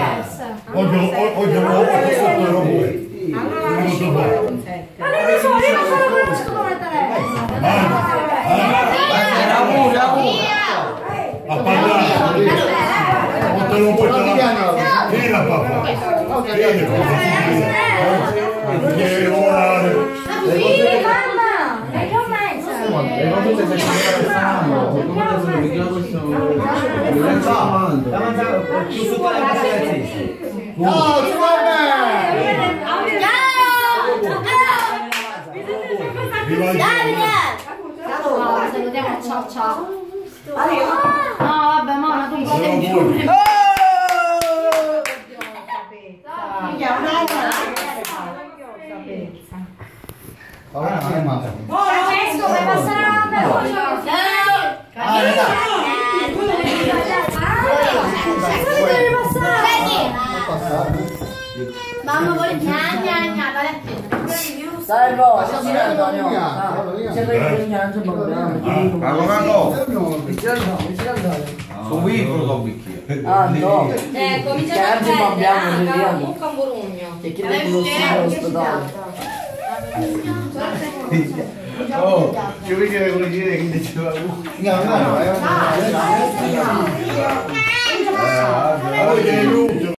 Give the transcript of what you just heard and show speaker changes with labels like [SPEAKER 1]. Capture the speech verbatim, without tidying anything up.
[SPEAKER 1] Oggi oggi non ho fatto voi.
[SPEAKER 2] Allora la scivola con sette.
[SPEAKER 3] Ma non lo so, io non so, non conosco come telefono.
[SPEAKER 1] A parlare. Non te lo puoi parlare. Tira papà. Tira
[SPEAKER 3] Mamma, è che mezza.
[SPEAKER 4] Le cose che si fanno, come adesso mi chiamo
[SPEAKER 1] No, ci va bene!
[SPEAKER 3] Davide! Salutiamo, ciao ciao. No, vabbè, mamma, tu mi fai Francesco, vai passare la mamma vuole gna gna gna, vai a prendere.
[SPEAKER 5] Salvo, c'è Antonio. C'è il
[SPEAKER 4] Sono piccolo da un bicchiere.
[SPEAKER 5] Ah, no.
[SPEAKER 3] Eh, comincia
[SPEAKER 5] Che
[SPEAKER 3] a
[SPEAKER 5] oggi abbiamo
[SPEAKER 3] prendere un camburugno.
[SPEAKER 5] Che chiede quello all'ospedale.
[SPEAKER 4] Oh, ci vuoi dire come dire che diceva lui? No, no, no.